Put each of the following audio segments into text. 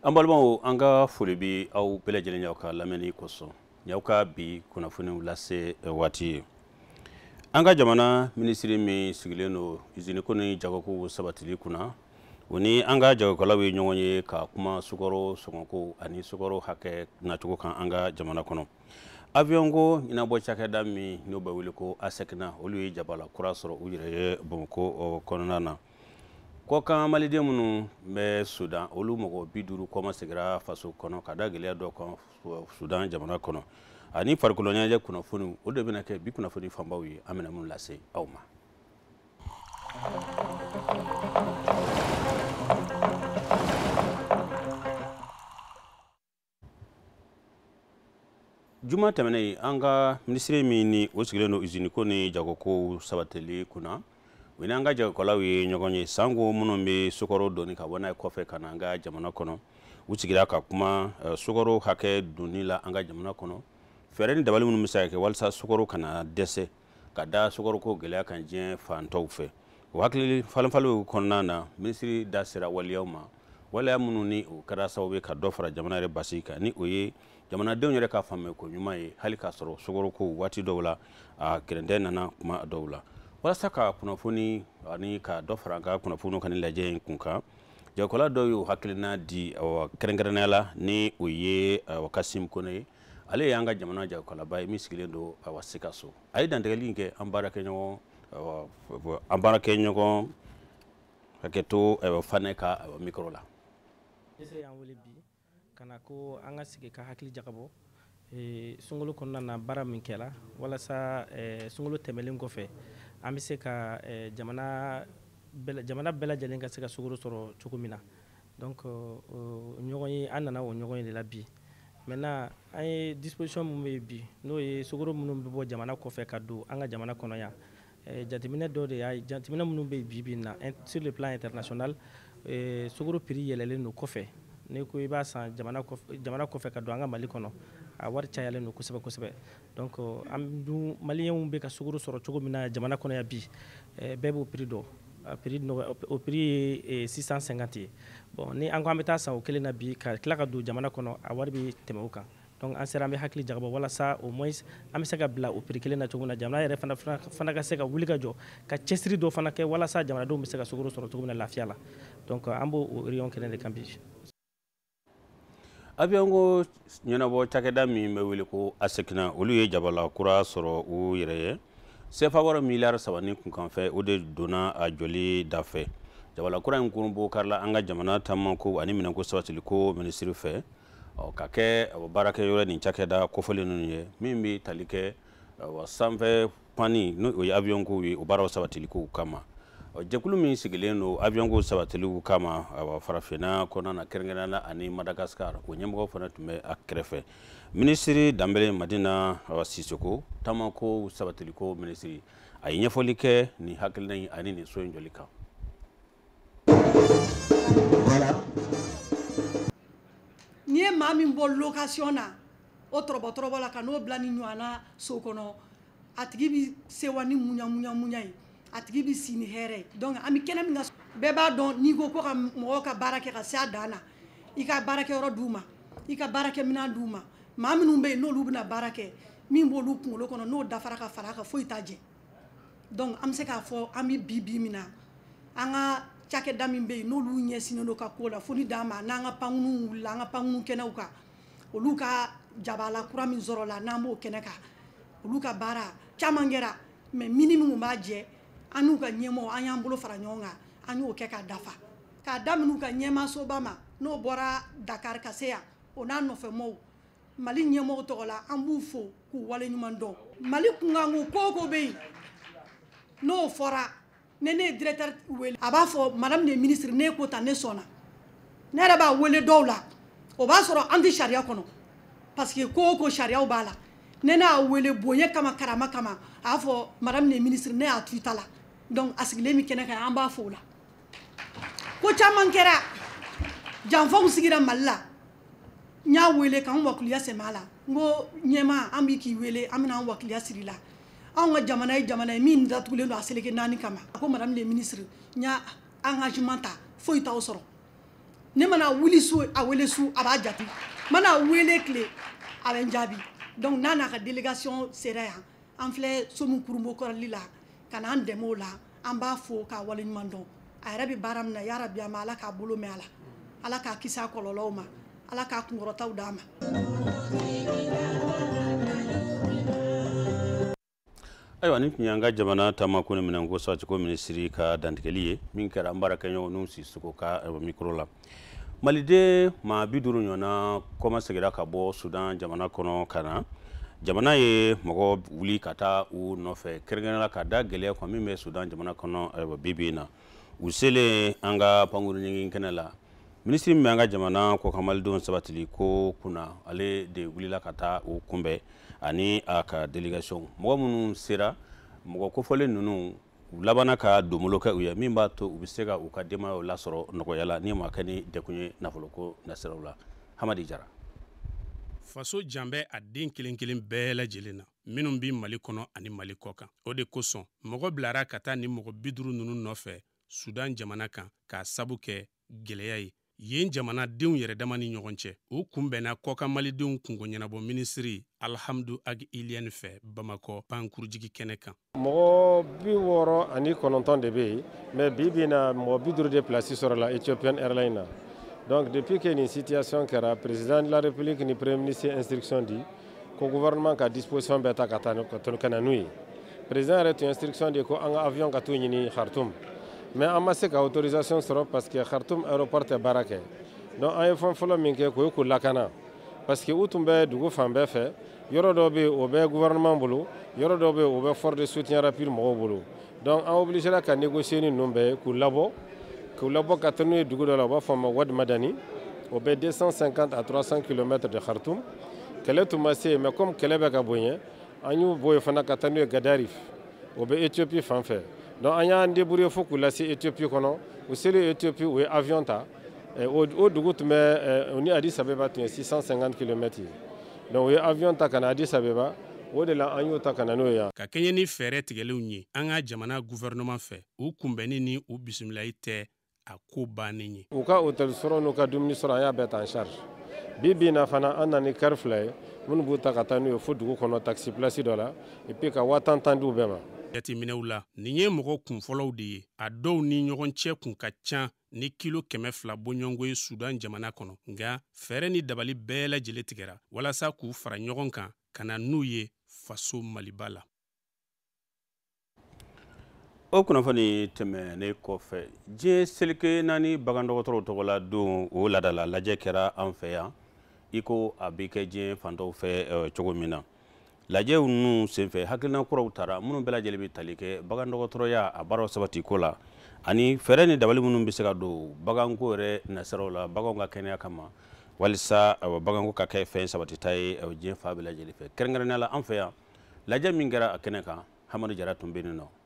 An balimaw an ka foli bi aw bɛɛ lajɛlen y'aw ka lamɛnni kosɔn y'aw ka bi kunnafoniw lase waati ye. An ka jamana minisiri min sigilen don usine ko ni jagoko sabatili kunna o ni an ka jagokɛlaw ye ɲɔgɔn ye ka kuma sukaro sɔngɔko ani sukaro hakɛ nacogo kan an ka jamana kɔnɔ. Avion ko ɲɛnabɔ cakɛda min n'o bɛ wele ko ASECNA olu ye jabala kura sɔrɔ u yɛrɛ ye Bamakɔ kɔnɔna na. Kɔkan maliden minnu bɛ Sudan olu mɔgɔ 50 kɔma segira faso kɔnɔ ka da gɛlɛya dɔ kan Sudan jamana kɔnɔ ani farikolo ɲɛnajɛ kunnafoniw o de bɛna kɛ bi kunnafoni fanbaw ye an bɛna mun lase aw ma. Juma tɛmɛnen an ka minisiri min ni o sigilen don usine ko ni jagoko sabatili kunna o ni an ka jagokɛlaw ye ɲɔgɔn ye sango minnu bɛ sukaro doni ka bɔ n'a ye kɔfɛ ka na an ka jamana kɔnɔ u sigira ka kuma sukaro hakɛ doni la an ka jamana kɔnɔ fɛɛrɛ ni dabali minnu bɛ se ka kɛ walasa sukaro kana dɛsɛ ka da sukaro ko gɛlɛya kan diɲɛ fan tɔw fɛ o hakili falenfalenw kɔnɔna na minisiri da sera waleyaw ma waleya minnu ni o kɛra sababu ye ka dɔ fara jamana yɛrɛ basi kan ni o ye jamanadenw yɛrɛ ka faamuyali ko ɲuman ye hali k'a sɔrɔ sukaro ko waati dɔw la a kɛrɛntɛ nana kuma dɔw la walasa ka kunnafoni ani ka dɔ fara an ka kunnafoniw kan lajɛ in kun kan jagokɛla dɔw y'o hakilina di kɛrɛnkɛrɛnnenya la ni o ye Kasim Kone ye ale ye an ka jamana jagokɛlaba ye min sigilen don Sikaso a ye dantigɛli kɛ an baarakɛɲɔgɔn hakɛto Fane ka micro la. Kana ko an ka sigi ka hakili jagabɔ sunkalo kɔnɔna na baara min kɛla walasa sunkalo tɛmɛlen kɔfɛ an bɛ se ka jamana bɛɛ lajɛlen ka se ka sukaro sɔrɔ cogo min na donc ɲɔgɔn ye an nana o ɲɔgɔn ye de la bi maintenant an ye disposition mun bɛ bi n'o ye sukaro minnu bɛ bɔ jamana kɔfɛ ka don an ka jamana kɔnɔ yan jateminɛ dɔ de y'a jateminɛ minnu bɛ bi na sur le plan international sukaro prix yɛlɛlen don kɔfɛ ne ko i b'a san jamana kɔfɛ ka don an ka Mali kɔnɔ a wari cayalen don kosɛbɛ kosɛbɛ donc an dun maliyɛnw bɛ ka sukaro sɔrɔ cogo min na jamana kɔnɔ yan bi bɛɛ b'o prix dɔn o prix ye 650 ye bon ni an ko an bɛ taa san o kelen na bi ka tila ka don jamana kɔnɔ a wari bɛ tɛmɛ o kan donc an sera an bɛ hakili jagabɔ walasa au moins an bɛ se ka bila o prix kelen na cogo min na jamana yɛrɛ fana ka se ka wuli ka jɔ ka cɛsiri dɔ fana kɛ walasa jamanadenw bɛ se ka sukaro sɔrɔ cogo min na lafiya la donc an b'o réunion kelen de kan bi. Avion ko ɲɛnabɔ cakɛda min bɛ wele ko ASECNA olu ye jabala kura sɔrɔ u yɛrɛ ye CFA wɔɔrɔ miliyari 3 ni kunkanfɛ o de donna a jɔli da fɛ jabala kura in kurunbɔ karila an ka jamana taamako ani minɛnko sabatiliko minisiri fɛ ka kɛ baarakɛyɔrɔ nin cakɛda kofɔlen ninnu ye min bɛ tali kɛ sanfɛ pani n'o ye avion ko ye o baaraw sabatiliko kama jɛkulu min sigilen don avion ko sabatiliw kama farafinna kɔnɔna na kɛrɛnkɛrɛnnenya la ani Madagascar o ɲɛmɔgɔ fana tun bɛ a kɛrɛfɛ minisiri Danbele Madina Sisoko taamako sabatiliko minisiri a ye ɲɛfɔli kɛ nin hakilina in ani nin so in jɔli kan. Ni ye maa min bɔ location na o tɔrɔbɔ la ka n'o bila ni ɲɔgɔnna so kɔnɔ a tigi bɛ sewa ni muɲa ye a tigi bɛ si ni hɛrɛ donc an bɛ kɛnɛ min ka bɛɛ b'a dɔn n'i ko ka mɔgɔw ka baara kɛ ka se a dan na i ka baarakɛyɔrɔ d'u ma i ka baarakɛminɛn d'u ma maa minnu bɛ yen n'olu bɛna baara kɛ min b'olu kunkolo kɔnɔ n'o dafara ka fara a kan foyi t'a jɛ donc an bɛ se k'a fɔ an bɛ bi min na an ka cakɛda min bɛ yen n'olu ɲɛsinnen don ka ko la foli d'an ma n'an ka pankuniw wulila an ka pankunu kɛnɛw kan olu ka jabala kura min sɔrɔ la n'an b'o kɛnɛ kan olu ka baara caman kɛra mais mini minnu b'a jɛ an n'u ka ɲɛmɔgɔ an y'an bolo fara ɲɔgɔn kan an y'o kɛ k'a dafa k'a daminɛ ka ɲɛmaasoba ma n'o bɔra Dakar ka se yan o n'a nɔfɛmɔgɔw Mali ɲɛmɔgɔ tɔgɔ la an b'u fo k'u waleɲuman dɔn Mali kunkanko ko o ko bɛ yen n'o fɔra ne ye directeur wele a b'a fɔ madame le ministre ne ko tan ne sɔnna ne yɛrɛ b'a wele dɔw la o b'a sɔrɔ an tɛ sariya kɔnɔ parce que ko o ko sariyaw b'a la ne n'a wele bonya kama karama kama a y'a fɔ madame le ministre ne y'a to i ta la donc a sigilen min kɛnɛ kan an b'a fo o la ko caman kɛra janfanw sigira Mali la n y'a wele k'an wakiliya sɛmɛ a la n ko ɲɛmaa an b'i k'i wele an bɛna an wakiliya siri la anw ka jamana ye jamana ye min datugulen don a seleke 4 kama a ko madame le ministre n y'a engagement ta foyi t'aw sɔrɔ ne mana wuli su a wele su a b'a jati mana wele tile a bɛ n jaabi donc n'a n'a ka délégation sera yan an filɛ somu kurumbo kɔrɔli la ka n'an dɛmɛ o la an b'a fo k'a waleɲuman dɔn a yɛrɛ bɛ baara min na yarabi a ma ala k'a bolo mɛn a la ala k'a kisi a kɔlɔlɔw ma ala k'a kunkɔrɔtaw d'a ma. ayiwa ni tun y'an ka jamana taamako ni minɛnko sabatiko minisiri ka dantigɛli ye min kɛra an baarakɛɲɔgɔn n'u Sisoko ka mikoro la. Maliden maa 50 ɲɔgɔnna kɔma segira ka bɔ Sudan jamana kɔnɔ ka na jamana ye mɔgɔ wuli ka taa u nɔfɛ kɛrɛnkɛrɛnnenya ka da gɛlɛya kan min bɛ Sudan jamana kɔnɔ bi in na u selen an ka pankuru ɲɛgin kɛnɛ la minisiri min bɛ an ka jamana kɔkan malidenw sabatili ko kunna ale de wulila ka taa u kunbɛn ani a ka délégation mɔgɔ minnu sera mɔgɔ kofɔlen ninnu u labana ka donbolo kɛ u ye min b'a to u bɛ se ka u ka denbayaw lasɔrɔ nɔgɔya la ni ma kɛ ni dekun ye nafoloko nasiraw la. Hamadi Jara. Faso janbɛ a den kelen kelen bɛɛ lajɛlen na minnu bi Mali kɔnɔ ani Mali kɔkan o de kosɔn mɔgɔ bilara ka taa ni mɔgɔ 50 ninnu nɔfɛ Sudan jamana kan k'a sabu kɛ gɛlɛya ye yen jamanadenw yɛrɛ dama ni ɲɔgɔn cɛ u kunbɛnna kɔkan malidenw kungo ɲɛnabɔ minisiri Alhamdu Ag Iliane fɛ Bamakɔ pankurujigi kɛnɛ kan. Mɔgɔ 69 de bɛ yen mais bi bi in na mɔgɔ 50 de place sɔrɔla Ethiopian Airlines na. Donc depuis que une situation kɛra président de la République ni premier ministre instruction di ko gouvernement ka disposition bɛɛ ta ka taa ka na n'u ye président yɛrɛ tun instruction di ko an ka avion ka t'u ɲini Khartoum mais an ma se ka autorisation sɔrɔ parce que Khartoum aéroport tɛ baara kɛ donc an ye fɛn fɔlɔ min kɛ k'o ye k'u lakana parce que u tun bɛ dugu fan bɛɛ fɛ yɔrɔ dɔ bɛ yen o bɛ gouvernement bolo yɔrɔ dɔ bɛ yen o bɛ force de soutien rapide mɔgɔw bolo donc an obligera ka négocier ni ninnu bɛɛ ye k'u labɔ ka taa n'u ye dugu dɔ la u b'a fɔ a ma Wad Madani o bɛ 250 à 300 km de Khartoum kɛlɛ tun ma se yen mais comme kɛlɛ bɛ ka bonya an y'u bɔ yen fana ka taa n'u ye Gadarif o bɛ Éthiopie fan fɛ donc an y'an débrouiller fo k'u lase Éthiopie kɔnɔ u selen Éthiopie u ye avion ta o dugu tun bɛ o ni Addis Abeba tun ye 650 km ye donc u ye avion ta ka na Addis Abeba o de la an y'o ta ka na n'o ye yan. Ka kɛɲɛ ni fɛɛrɛ tigɛlenw ye an ka jamana gouvernement fɛ u kunbɛnni ni u bisimilali tɛ a ko bannen ye. U ka hôtel sɔrɔ n'u ka dumuni sɔrɔ an y'a bɛɛ ta en charge bi bi in na fana an nana ni car 2 ye minnu b'u ta ka taa n'u ye fo dugu kɔnɔ taxi place dɔ la et puis ka 50 d'u bɛɛ ma. Jateminɛw la nin ye mɔgɔ kunfɔlɔw de ye a dɔw ni ɲɔgɔn cɛ kun ka ca ni kilo 200 bɔɲɔngo ye Sudan jamana kɔnɔ nka fɛɛrɛ ni dabali bɛɛ lajɛlen tigɛra walasa k'u fara ɲɔgɔn kan ka na n'u ye faso Maliba la. O kunnafoni tɛmɛnen kɔfɛ diɲɛ seleke 4 bagandɔgɔtɔrɔw tɔgɔ la don o ladala lajɛ kɛra an fɛ yan i ko a bɛ kɛ diɲɛ fantaw fɛ cogo min na lajɛw ninnu senfɛ hakilina kuraw taara minnu bɛɛ lajɛlen bɛ tali kɛ bagandɔgɔtɔrɔya a baaraw sabati ko la ani fɛɛrɛ ni dabali minnu bɛ se ka don baganko yɛrɛ nasiraw la baganw ka kɛnɛya kama walisa baganko ka kɛ fɛn sabatita ye diɲɛ fa bɛɛ lajɛlen fɛ kɛrɛnkɛrɛnnenya la an fɛ yan lajɛ min kɛra a kɛnɛ kan Hamadu Jara tun bɛ yen nɔ.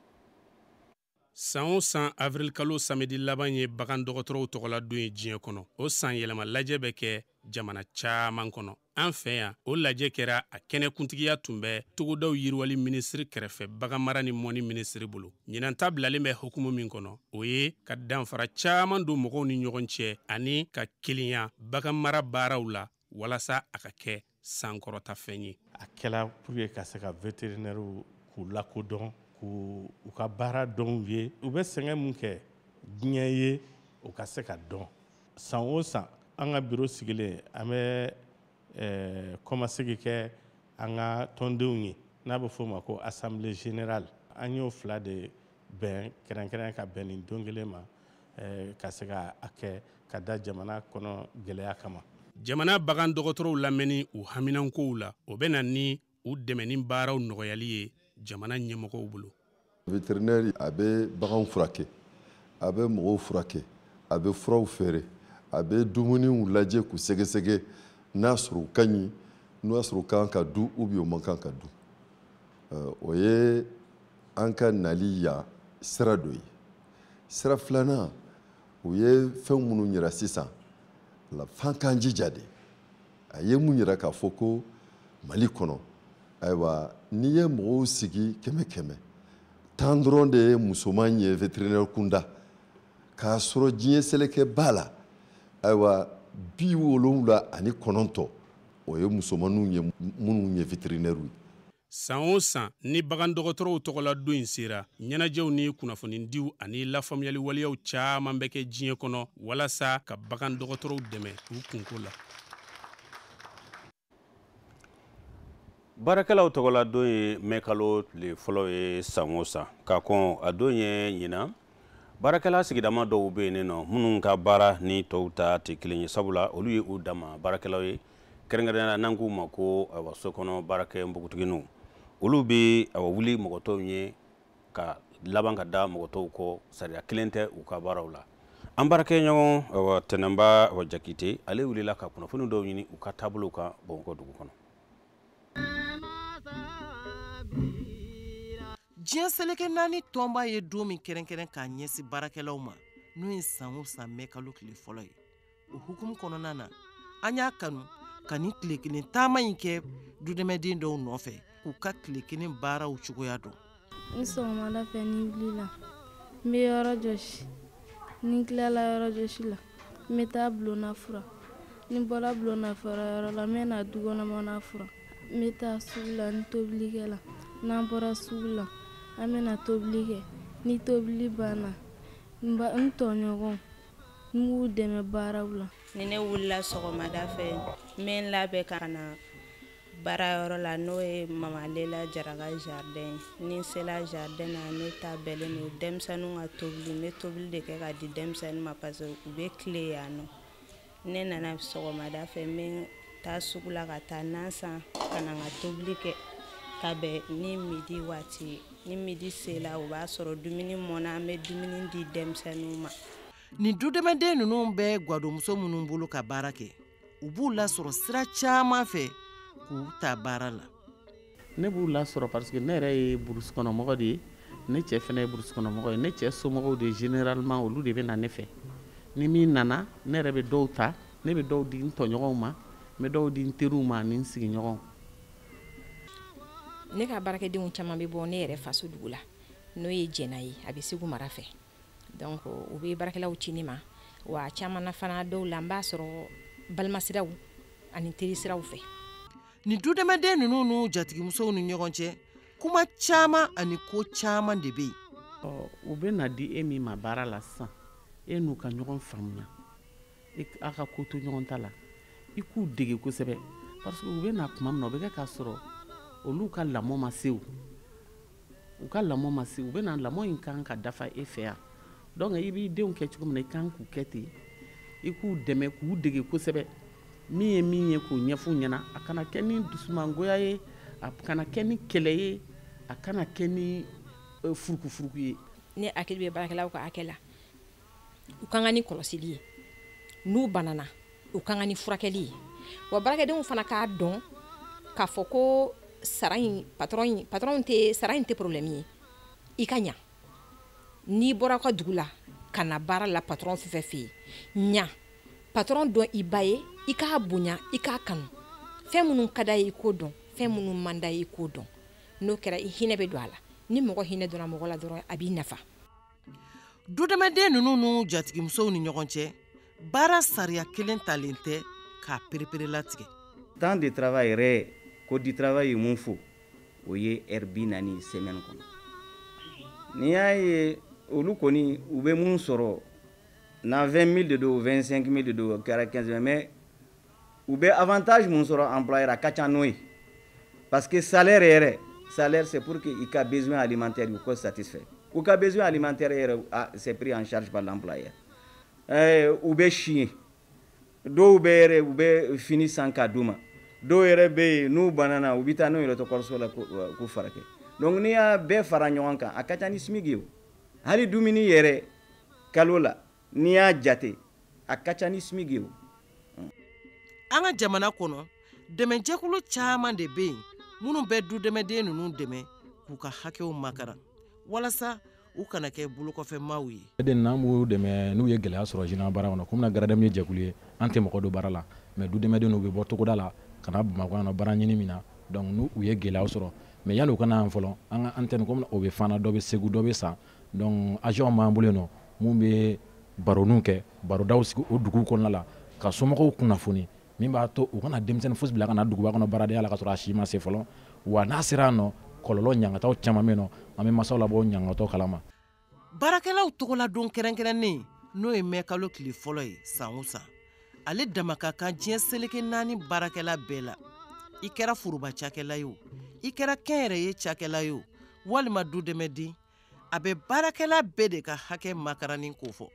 San o san avril kalo samedi laban ye bagan dɔgɔtɔrɔw tɔgɔla don ye diɲɛ kɔnɔ o san yɛlɛma lajɛ bɛ kɛ jamana caman kɔnɔ an fɛ yan o lajɛ kɛra a kɛnɛkuntigiya tun bɛ togodaw yiriwali minisiri kɛrɛfɛ bagan mara ni mɔni minisiri bolo ɲinan ta bilalen bɛ hukumu min kɔnɔ o ye ka danfara caman don mɔgɔw ni ɲɔgɔn cɛ ani ka kelenya bagan mara baaraw la walasa a ka kɛ sankɔrɔta fɛn ye. A kɛla pour que ka se ka vétérinaire k'u lakodɔn k'u ka baara dɔn ye u bɛ sɛgɛn mun kɛ diɲɛ ye u ka se ka dɔn san o san an ka bureau sigilen an bɛ kɔmasegi kɛ an ka tɔndenw ye n'a bɛ f'o ma ko assemblée générale an y'o 2 de bɛn kɛrɛnkɛrɛn ka bɛn nin don kelen ma ka se ka a kɛ ka da jamana kɔnɔ gɛlɛya kama. Jamana bagan dɔgɔtɔrɔw lamɛnni u haminankow la o bɛ na ni u dɛmɛni baaraw nɔgɔyali ye jamana ɲɛmɔgɔw bolo. Vétérinaire a bɛ baganw furakɛ a bɛ mɔgɔw furakɛ a bɛ furaw feere a bɛ dumuniw lajɛ k'u sɛgɛsɛgɛ n'a sɔrɔ u ka ɲi n'o y'a sɔrɔ u kan ka dun ou bien u man kan ka dun o ye an ka nali yan sira dɔ ye sira filanan u ye fɛn minnu yira sisan f'an k'an jija de a ye mun yira k'a fɔ ko Mali kɔnɔ ayiwa n'i ye mɔgɔw sigi 100 10 dɔrɔn de ye musoman ye vétérinaire kunda k'a sɔrɔ diɲɛ seleke b'a la ayiwa 79 o ye musomaninw ye minnu ye vétérinaire ye. san o san ni bagan dɔgɔtɔrɔw tɔgɔla don in sera ɲɛnajɛw ni kunnafonidiw ani lafaamuyali waleyaw caaman bɛ kɛ diɲɛ kɔnɔ walasa ka bagan dɔgɔtɔrɔw dɛmɛ u kunko la. Baarakɛlaw tɔgɔla don ye mɛ kalo tile fɔlɔ ye san o san ka kɔn a don ye ɲina baarakɛla sigidama dɔw bɛ yen nɔ minnu ka baara ni tɔw ta tɛ kelen ye sabula olu ye u dama baarakɛlaw ye kɛrɛnkɛrɛnnenya n'an k'u ma ko so kɔnɔ baarakɛ npogotigininw olu bɛ wuli mɔgɔ tɔw ye ka laban ka da mɔgɔ tɔw kɔ sariya kelen tɛ u ka baaraw la. An baarakɛɲɔgɔn Tɛnɛnba Jakite ale wulila ka kunnafoni dɔw ɲini u ka taabolow kan Bamakɔ dugu kɔnɔ. Diɲɛ seleke naani tɔnba ye don min kɛrɛnkɛrɛn k'a ɲɛsi baarakɛlaw ma n'o ye san o san mɛ kalo tile fɔlɔ ye. O hukumu kɔnɔna na an y'a kanu ka ni tile kelen taama in kɛ dudɛmɛden dɔw nɔfɛ k'u ka tile kelen baaraw cogoya dɔn. Ni sɔgɔmada fɛ ni wulila n bɛ yɔrɔ jɔsi ni tilala yɔrɔ jɔsi la n bɛ taa bulonna fura ni bɔra bulonna fura yɔrɔ la n bɛ na du kɔnɔmana fura n bɛ taa sugu la ni tobilikɛ la n'an bɔra sugu la an bɛ na tobili kɛ ni tobili banna n tɔɲɔgɔnw n b'u dɛmɛ baaraw la. Ni ne wulila sɔgɔmada fɛ n bɛ n labɛn ka na baarayɔrɔ la n'o ye Mama Lela Jaraga jardin ni n sela jardin na ne ta bɛlen don denmisɛnninw ka tobili n bɛ tobili de kɛ ka di denmisɛnninw ma parce que u bɛ tile yan nɔ. Ne nana sɔgɔmada fɛ n bɛ taa sugu la ka taa nan san ka na n ka tobili kɛ ka bɛn ni midi waati ni midi sela o b'a sɔrɔ dumuni mɔna an bɛ dumuni di denmisɛnninw ma. Ni dudɛmɛden ninnu bɛ gwadomuso minnu bolo ka baara kɛ u b'u lasɔrɔ sira caman fɛ k'u ta baara la. Ne b'u lasɔrɔ parce que ne yɛrɛ ye burusi kɔnɔmɔgɔ de ye ne cɛ fana ye burusi kɔnɔmɔgɔ ye ne cɛ somɔgɔw de généralement olu de bɛ na ne fɛ ni min nana ne yɛrɛ bɛ dɔw ta ne bɛ dɔw di n tɔɲɔgɔnw ma n bɛ dɔw di n teriw ma ani n sigiɲɔgɔnw. Ne ka baarakɛdenw caman bɛ bɔ ne yɛrɛ faso dugu la n'o ye Jɛna ye a bɛ Segu mara fɛ donc u bɛ baarakɛlaw ci ne ma wa caman na fana dɔw la n b'a sɔrɔ balimasiraw ani terisiraw fɛ. Ni dudɛmɛden ninnu n'u jatigimusow ni ɲɔgɔn cɛ kuma caman ani ko caman de bɛ yen. U bɛ na di e min ma baara la sisan e n'u ka ɲɔgɔn faamuya a ka ko to ɲɔgɔn ta la i k'u dege kosɛbɛ parce que u bɛ na kuma min na o bɛ kɛ k'a sɔrɔ olu ka lamɔ ma se u ka lamɔ ma se u bɛ na lamɔ in kan ka dafa e fɛ yan donc i b'i denw kɛ cogo min na i kan k'u kɛ ten i k'u dɛmɛ k'u dege kosɛbɛ min ye k'o ɲɛf'u ɲɛna a kana kɛ ni dusumangoya ye a kana kɛ ni kɛlɛ ye a kana kɛ ni furukufuruku ye. Ne hakili bɛ baarakɛlaw ka hakɛ la u kan ka ni kɔlɔsili ye n'u banana u kan ka ni furakɛli ye wa baarakɛdenw fana k'a dɔn k'a fɔ ko sara in tɛ problème ye i ka ɲa n'i bɔra ka dugu la ka na baara la patron fɛn fɛ yen ɲa patron dɔn i ba ye i k'a bonya i k'a kanu fɛn minnu ka da ye i k'o dɔn fɛn minnu man da ye i k'o dɔn n'o kɛra i hinɛ bɛ don a la ni mɔgɔ hinɛ donna mɔgɔ la dɔrɔn a b'i nafa. Dudɛmɛden ninnu n'u jatigimusow ni ɲɔgɔn cɛ baara sariya kelen talen tɛ k'a perepere latigɛ. Temps de travail yɛrɛ code du travail ye mun fɔ o ye heure 40 semaine kɔnɔ n'i y'a ye olu kɔni u bɛ mun sɔrɔ na 20 000 de don 25 000 de don kɛra 15 000 mais u bɛ avantage mun sɔrɔ employeur a ka ca n'o ye parce que salaire c'est pour que i ka besoin alimentaire u ko satisfait u ka besoin alimentaire yɛrɛ c'est pris en charge par l'employeur u bɛ si dɔw bɛ yɛrɛ u bɛ fini san k'a d'u ma dɔw yɛrɛ bɛ yen n'u banana u bɛ taa n'u yɛrɛ to kɔrɔso la k'u furakɛ donc n'i y'a bɛɛ fara ɲɔgɔn kan a ka ca ni SMIC ye o hali dumuni yɛrɛ kalo la n'i y'a jate a ka ca ni SMIC ye o. An ka jamana kɔnɔ dɛmɛjɛkulu caman de bɛ yen minnu bɛ dudɛmɛden ninnu dɛmɛ k'u ka hakɛw makara walasa u kana kɛ bolokɔfɛmaaw ye. n'an b'u dɛmɛ n'u ye gɛlɛya sɔrɔ jinɛ baara kɔnɔ komi na gardam ye jɛkulu ye an tɛ mɔgɔ don baara la mais dudɛmɛden n'u bɛ bɔ togoda la ka na Bamakɔ na baara ɲini min na donc n'u ye gɛlɛya sɔrɔ mais yanni u kana yan fɔlɔ an ka antenne komi o bɛ Fana dɔ bɛ Segu dɔ bɛ San donc agent b'an bolo yen nɔ mun bɛ baroninw kɛ barodaw sigi o duguw kɔnɔna la ka somɔgɔw kunnafoni min b'a to u kana denmisɛnnin fosi bila ka na duguba kɔnɔ baaradenya la ka sɔrɔ a si ma se fɔlɔ wa n'a sera nɔ kɔlɔlɔ ɲangataw caman bɛ nɔ an bɛ masaw labɔ ɲangatɔ kalama. Baarakɛlaw tɔgɔladon kɛrɛnkɛrɛnnen n'o ye mɛkalo tile fɔlɔ ye san o san ale dama ka kan diɲɛ seleke 4 baarakɛla bɛɛ la i kɛra furuba cakɛla ye o i kɛra kɛnyɛrɛye cakɛla ye o walima du dɛmɛden a bɛ baarakɛla bɛɛ de ka hakɛ makaranin ko fɔ.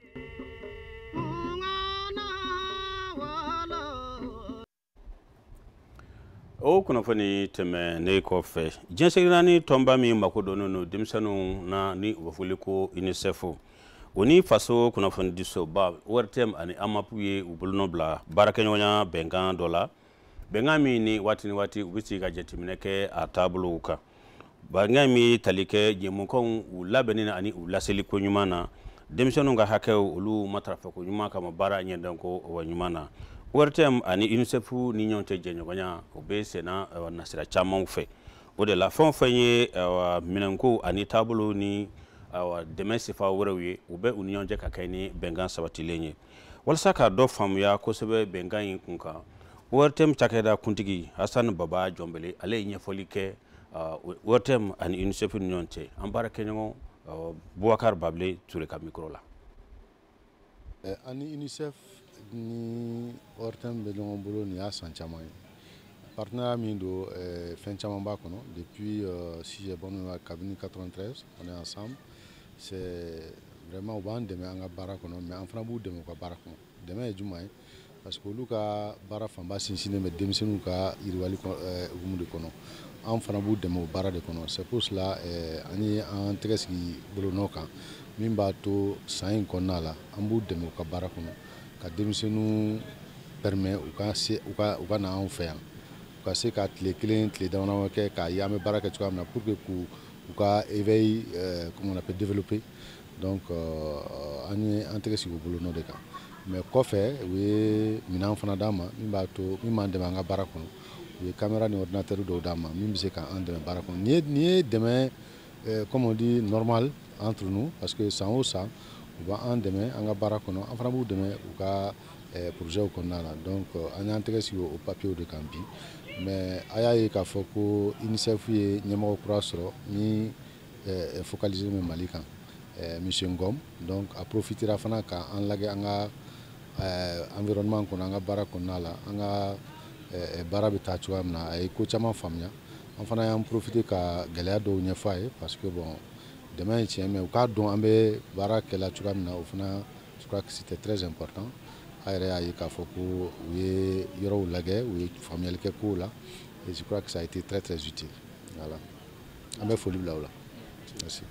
O kunnafoni tɛmɛ ne kɔfɛ diɲɛ seleke 4 tɔnba min mako donnen no denmisɛnninw na ni u bɛ fɔli ko UNICEF o ni faso kunnafoni disoba ORTM ani AMAP ye u bolonɔ bila baarakɛɲɔgɔnya bɛnkan dɔ la bɛnkan min ni waati ni waati u bɛ sigi ka jateminɛ kɛ a taabolow kan bɛnkan min tali kɛ jɛmukanw u labɛnni ani u laseliko ɲuman na denmisɛnninw ka hakɛw olu matarafako ɲuman kama baara ɲɛdɔnko ɲuman na ORTM ani UNICEF ni ɲɔgɔn cɛ jɛɲɔgɔnya o bɛ senna nasira camanw fɛ o de la fɛn o fɛn ye minɛnko ani taabolo ni dɛmɛ sifa wɛrɛw ye u bɛ u ni ɲɔgɔn cɛ ka kɛ ni bɛnkan sabatilen ye walasa ka dɔ faamuya kosɛbɛ bɛnkan in kun kan ORTM cakɛda kuntigi Hassan Baba Jɔnbɛlɛ ale ye ɲɛfɔli kɛ ORTM ani UNICEF ni ɲɔgɔn cɛ an baarakɛɲɔgɔn Boubacar Bable Ture ka micro la. Ani UNICEF ni ORTM bɛ ɲɔgɔn bolo nin y'a san caman ye partenariat min don fɛn caman b'a kɔnɔ depuis si j'ai bonne mémoire kabini 93 on est ensemble c'est vraiment u b'an dɛmɛ an ka baara kɔnɔ mais an fana b'u dɛmɛ u ka baara kɔnɔ dɛmɛ ye jumɛn ye parce que olu ka baara fanba sinsinnen bɛ denmisɛnninw ka yiriwali hukumu de kɔnɔ an fana b'u dɛmɛ o baara de kɔnɔ c'est pour cela an ye an tɛgɛ sigi bolonɔ kan min b'a to san in kɔnɔna la an b'u dɛmɛ u ka baara kɔnɔ ka denmisɛnninw permet u ka na anw fɛ yan u ka se ka tile kelen tile damadama kɛ k'a ye an bɛ baara kɛ cogoya min na pour que k'u ka éveil comment on appelle développer donc an ye an tɛgɛ sigi u bolonɔ de kan mais kɔfɛ u ye minɛn fana d'an ma min b'a to min b'an dɛmɛ an ka baara kɔnɔ u ye caméra ni ordinateur dɔw d'an ma min bɛ se k'an dɛmɛ baara kɔnɔ nin ye dɛmɛ comme on dit normal entre nous parce que san o san u b'an dɛmɛ an ka baara kɔnɔ an fana b'u dɛmɛ u ka projet kɔnɔna la donc an y'an tɛgɛ sigi o papier de kan bi mais a y'a ye k'a fɔ ko UNICEF ye ɲɛmɔgɔ kura sɔrɔ ni focaliser bɛ Mali kan monsieur Ngom donc a profitera fana k'an lajɛ an ka environnement kɔnɔ an ka baara kɔnɔna la an ka baara bɛ taa cogoya min na a ye ko caman faamuya an fana y'an profiter ka gɛlɛya dɔw ɲɛfɔ a ye parce que bon dɛmɛ ye tiɲɛ mais u k'a dɔn an bɛ baara kɛla cogoya min na o fana je crois que c'était très important a yɛrɛ y'a ye k'a fɔ ko u ye yɔrɔw lajɛ u ye faamuyali kɛ kow la et je crois que ça a été très très utile voilà an bɛ foli bila o la merci.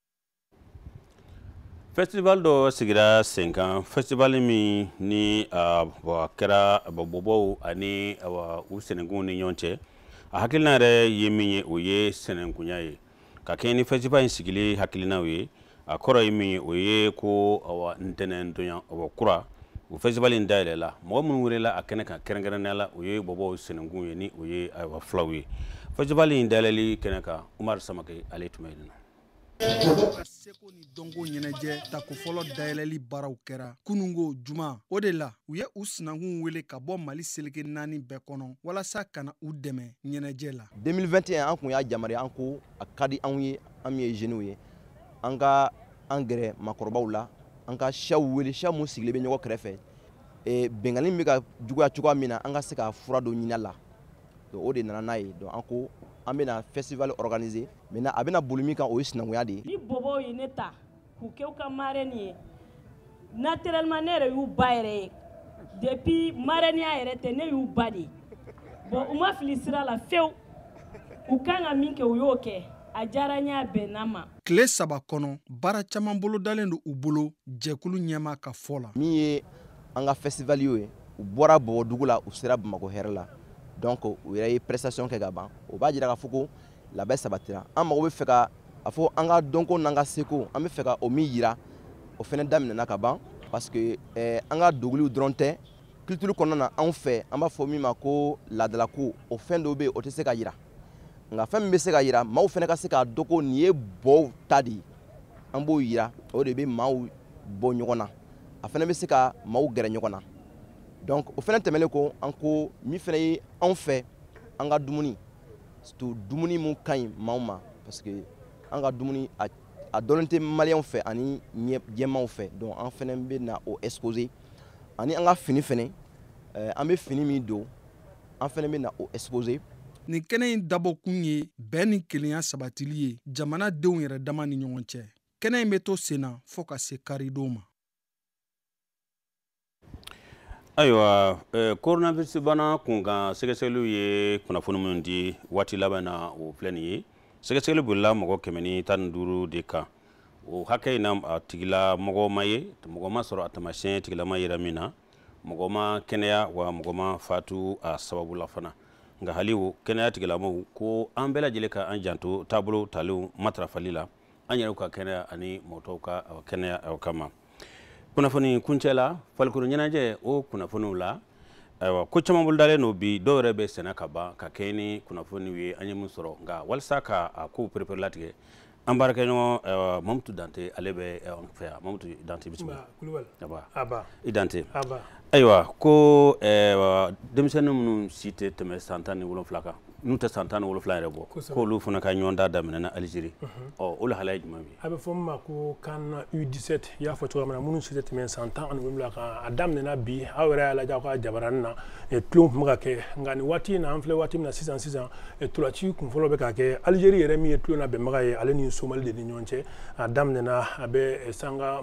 Festival dɔ sigira sen kan festival min ni kɛra bɔbɔw ani u sɛnɛkunw ni ɲɔgɔn cɛ a hakilina yɛrɛ ye min ye o ye sɛnɛkunya ye ka kɛ ni festival in sigili hakilinaw ye a kɔrɔ ye min ye o ye ko ntɛnɛn donya kura o festival in dayɛlɛla mɔgɔ minnu welela a kɛnɛ kan kɛrɛnkɛrɛnnenya la o ye bɔbɔw sɛnɛkun ye ni o ye filaw ye festival in dayɛlɛli kɛnɛ kan Umar Samake ale tun bɛ yen nɔ. Ka seko ni dɔnko ɲɛnajɛ tako fɔlɔ dayɛlɛli baaraw kɛra kunungo juma o de la u ye u sinankun wele ka bɔ Mali seleke 4 bɛɛ kɔnɔ walasa ka na u dɛmɛ ɲɛnajɛ la 2021 an kun y'a yamaruya an ko a ka di anw ye an min ye jeunes ye an ka an gɛrɛ makɔrɔbaw la an ka siyaw wele siya mun sigilen bɛ ɲɔgɔn kɛrɛfɛ bɛngali bɛ ka juguya cogoya min na an ka se ka fura dɔ ɲini a la o de nana n'a ye donc an ko an bɛna festival organiser maintenant a bɛna boli min kan o ye sinankunya de ye ni bɔbɔw ye ne ta k'u kɛ u ka marraine ye naturellement ne yɛrɛ y'u ba yɛrɛ ye depuis marrainenya yɛrɛ tɛ ne y'u ba de ye bon u ma fili sira la fewu u kan ka min kɛ u y'o kɛ a diyara n y'a bɛnna ma tile 3 kɔnɔ baara caman bolo dalen don u bolo jɛkulu ɲɛma ka fɔ la min ye an ka festival ye u bɔra Bɔbɔdugu la u sera Bamakɔ hɛrɛ la donc u yɛrɛ ye prestation kɛ ka ban o b'a jira k'a fɔ ko labɛn sabatira an mago bɛ fɛ ka a fɔ an ka dɔnko n'an ka seko an bɛ fɛ ka o min yira o fɛnɛ daminɛna ka ban parce que an ka dogiliw dɔrɔn tɛ culture kɔnɔna na anw fɛ an b'a fɔ min ma ko laadalako o fɛn dɔw bɛ yen o tɛ se ka yira nka fɛn min bɛ se ka yira maaw fɛnɛ ka se k'a dɔn ko nin ye bɔw ta de ye an b'o yira o de bɛ maaw bɔ ɲɔgɔn na a fɛnɛ bɛ se ka maaw gɛrɛ ɲɔgɔn na donc o fana tɛmɛlen ko an ko min fana ye anw fɛ an ka dumuni surtout dumuni mun ka ɲi maaw ma parce que an ka dumuni a dɔnnen tɛ maliyɛnw fɛ ani jɛmaw fɛ donc an fana bɛ na o exposer ani an ka fini fana an bɛ fini min don an fana bɛ na o exposer. nin kɛnɛ in dabɔ kun ye bɛn ni kelenya sabatili ye jamanadenw yɛrɛ dama ni ɲɔgɔn cɛ. kɛnɛ in bɛ to sen na fɔ ka se karidenw ma. ayiwa coronavirus bana kunkan sɛgɛsɛgɛliw ye kunnafoni minnu di waati laban na o filɛ nin ye sɛgɛsɛgɛli bolila mɔgɔ 115 de kan o hakɛ in na a tigila mɔgɔ ma ye mɔgɔ ma sɔrɔ a tamasiyɛn tigilama yera min na mɔgɔ ma kɛnɛya wa mɔgɔ ma fatu a sababu la fana nka hali o kɛnɛya tigilamaw ko an bɛɛ lajɛlen ka an janto taabolo taliw matarafali la an yɛrɛw ka kɛnɛya ani mɔgɔtɔw ka kɛnɛya kama. kunnafoni kuncɛ la falikoro ɲɛnajɛ o kunnafoniw la ayiwa ko caman bolo dalen no bi dɔw yɛrɛ bɛ sɛnɛ ka ban ka kɛ ni kunnafoniw ye an ye mun sɔrɔ nka walasa ka a kow perepere latigɛ an baarakɛɲɔgɔn Mamutu Dante ale bɛ an fɛ yan. Mamutu Dante bisimila. Aba i Dante ayiwa ko denmisɛnnin minnu si tɛ tɛmɛ san 17 kan n'u tɛ san 17 yɛrɛ bɔ k'olu fana ka ɲɔgɔn da daminɛna Alizeri o lahala ye jumɛn ye? a bɛ fɔ min ma ko CAN U17 i y'a fɔ cogoya min na minnu si tɛ tɛmɛ san 17 kan a daminɛna bi aw yɛrɛ y'a lajɛ aw ka jabaranin na tulon tun bɛ ka kɛ nka nin waati in na an filɛ waati min na sisan tolaci kun fɔlɔ bɛ ka kɛ Alizeri yɛrɛ min ye tulon labɛnbaga ye ale ni Somali de ni ɲɔgɔn cɛ a daminɛna a bɛ sanga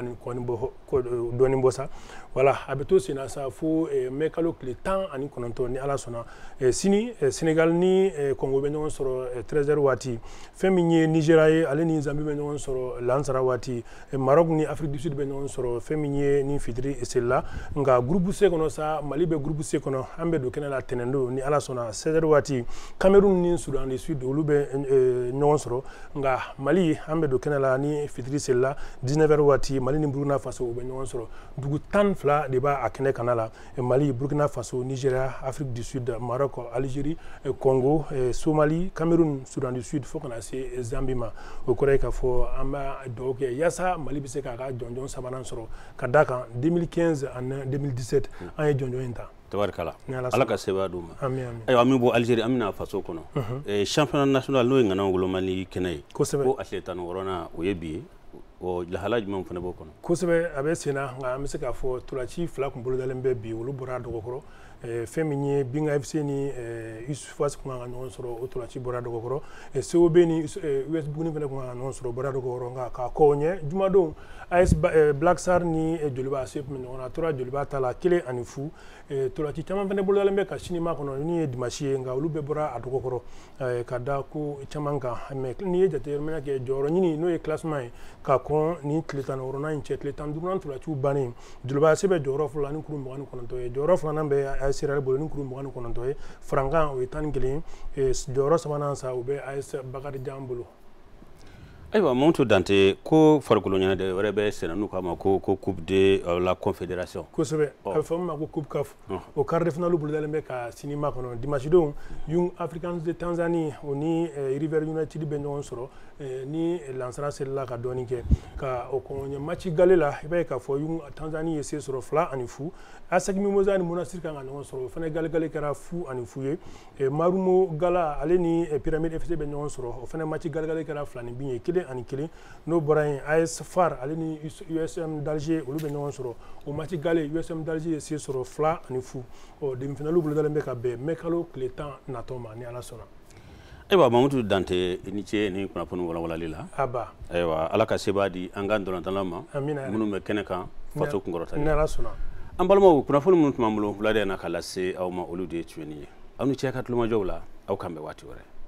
20 dɔɔnin bɔ sa wala a bɛ to sen na sa fo mai kalo tile 19 ni Ala sɔnna sini Senegal ni Congo bɛ ɲɔgɔn sɔrɔ 13h waati fɛn min ye Nigeria ye ale ni Zambie bɛ ɲɔgɔn sɔrɔ lansara waati Maroc ni Afrique du Sud bɛ ɲɔgɔn sɔrɔ fɛn min ye ni fitiri selila nka groupe C kɔnɔ sa Mali bɛ groupe C kɔnɔ an bɛ don kɛnɛ la tɛnɛndo ni Ala sɔnna 16h waati Cameroun ni Soudan du Sud olu bɛ ɲɔgɔn sɔrɔ nka Mali an bɛ don kɛnɛ la ni fitiri selila 19h waati Mali ni Burkina Faso u bɛ ɲɔgɔn sɔrɔ dugu 12 de b'a kɛnɛ kana la Mali Burkina Faso Nigeria Afrique du Sud Maroc Algérie Congo Somalie Cameroun Soudan du Sud fo kana se Zambie ma o kɔrɔ ye k'a fɔ an b'a dugawu kɛ yaasa Mali bɛ se k'a ka jɔnjɔn sabanan sɔrɔ ka d'a kan 2015 ani 2017 an ye jɔnjɔn in ta. Tabarikala Ala ka sebaya d'u ma. Amin. Ayiwa an bɛ bɔ Algérie an bɛna faso kɔnɔ championnat national n'o ye ŋana wolomali kɛnɛ ye ko a tile 16nan o ye bi ye o lahala jumɛn fana b'o kɔnɔ? Kosɛbɛ a bɛ sen na nka an bɛ se k'a fɔ tolaci 2 kun bolodalen bɛ bi olu bɔra dɔgɔkɔrɔ fɛn min ye Binga FC ni USFAS kun kan ka ɲɔgɔn sɔrɔ o tolaci bɔra dɔgɔkɔrɔ COB ni US Buguni fana kun kan ka ɲɔgɔn sɔrɔ bɔra dɔgɔkɔrɔ nka k'a kɔ ɲɛ jumadon AS Black Star ni Joliba AC kun bɛ ɲɔgɔn na a tora Joliba ta la 1-0 tolaci caman fana bolodalen bɛ ka sini ma kɔnɔ ni ye dimanche ye nka olu bɛɛ bɔra a dɔgɔkɔrɔ ka da ko caman kan mais n'i ye jateminɛ kɛ jɔyɔrɔ ɲini n'o ye classement ye ka kɔn ni tile 16nan in cɛ tile 15nan tolaciw bannen Joliba AC bɛ jɔyɔrɔ fɔlɔ la ni kuru 29 ye jɔyɔrɔ filanan bɛ AS Real bolo ni kuru 29 ye Frankan o ye 11 jɔyɔrɔ sabanan sa o bɛ AS Bakarijan bolo. Ayiwa Mamutu Dante ko farikolo ɲɛnajɛ wɛrɛ bɛ senna n'u k'a ma ko coupe de la confédération. Kosɛbɛ a bɛ fɔ min ma ko coupe CAF o quart de finale bolodalen bɛ ka sini ma kɔnɔ dimanche don Young Africans de Tanzanie o ni River United bɛ ɲɔgɔn sɔrɔ ni lansara selila ka dɔɔnin kɛ ka o kɔn match gale la i b'a ye k'a fɔ Young Tanzanie ye se sɔrɔ 2-0 ASEC Mimosa ni Monastir kan ka ɲɔgɔn sɔrɔ o fana gale kɛra 0-0 ye Marumo Gala ale ni Pyramide FC bɛ ɲɔgɔn sɔrɔ o fana match gale kɛra 2-2 ye 1-1 n'o bɔra yen AS FAR ale ni USM d'Alger olu bɛ ɲɔgɔn sɔrɔ o match gale USM d'Alger ye se sɔrɔ 2-0 demi-finale bolodalen bɛ ka bɛn mai kalo tile 10 natɔ ma ni Ala sɔnna. Ayiwa Mamutu Dante i ni ce ni kunnafoni walawalali la. Ayiwa Ala ka sebaya di an ka dɔlɔntala ma minnu bɛ kɛnɛ kan faso kunkɔrɔtali. Ni Ala sɔnna. An balimaw kunnafoni minnu tun b'an bolo wulada in na ka lase aw ma olu de ye tiɲɛni ye aw ni cɛ ka tulomajɔw la aw kan bɛn waati wɛrɛ.